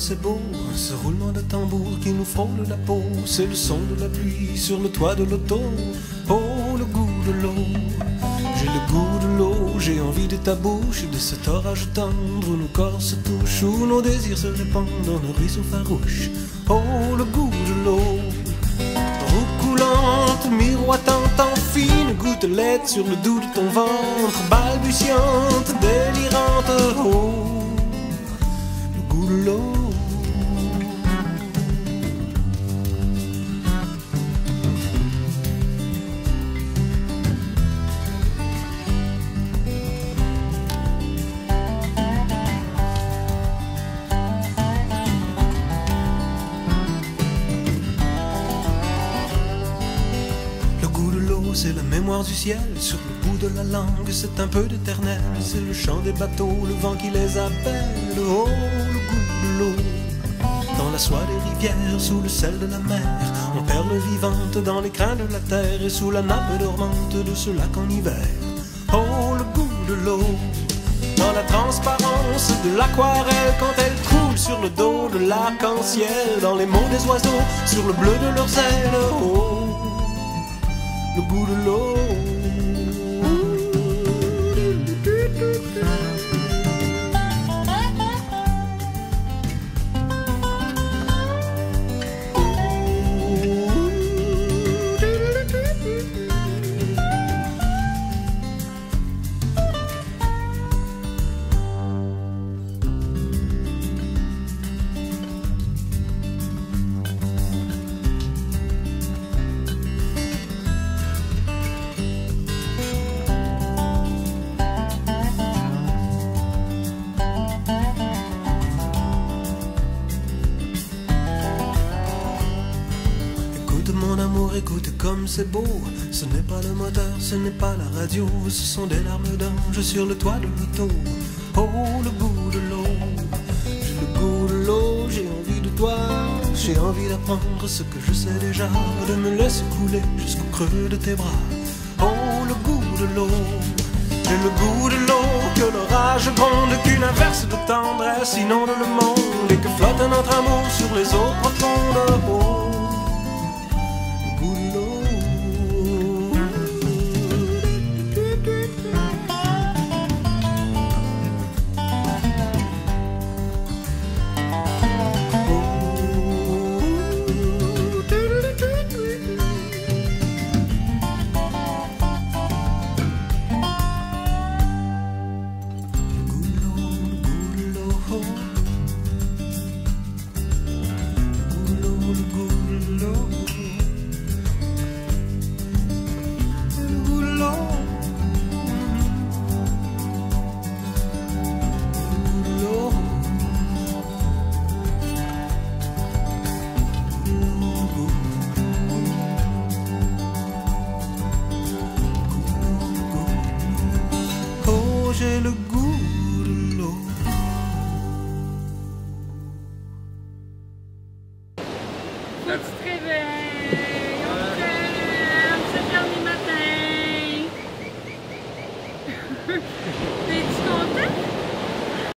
c'est beau, ce roulement de tambour qui nous frôle la peau. C'est le son de la pluie sur le toit de l'auto. Oh, le goût de l'eau. J'ai le goût de l'eau, j'ai envie de ta bouche, de cet orage tendre où nos corps se touchent, où nos désirs se répandent dans nos ruisseaux farouches. Oh, le goût de l'eau. Roue coulante, miroitante en fine gouttelette sur le doux de ton ventre, balbutiante, délirante. Oh, le goût de l'eau. C'est la mémoire du ciel sur le bout de la langue, c'est un peu d'éternel. C'est le chant des bateaux, le vent qui les appelle. Oh, le goût de l'eau. Dans la soie des rivières, sous le sel de la mer, en perles vivantes dans les crins de la terre, et sous la nappe dormante de ce lac en hiver. Oh, le goût de l'eau. Dans la transparence de l'aquarelle, quand elle coule sur le dos de l'arc-en-ciel, dans les mots des oiseaux, sur le bleu de leurs ailes. Oh, le goût de l'eau. Mon amour, écoute comme c'est beau. Ce n'est pas le moteur, ce n'est pas la radio, ce sont des larmes d'ange sur le toit de l'auto. Oh, le goût de l'eau. J'ai le goût de l'eau, j'ai envie de toi. J'ai envie d'apprendre ce que je sais déjà, de me laisser couler jusqu'au creux de tes bras. Oh, le goût de l'eau. J'ai le goût de l'eau, que l'orage gronde, qu'une averse de tendresse inonde le monde, et que flotte notre amour sur les eaux profondes. Oh, j'ai le goût de l'eau. Faut que tu te réveilles, on t'aime, 7h du matin. T'es-tu content?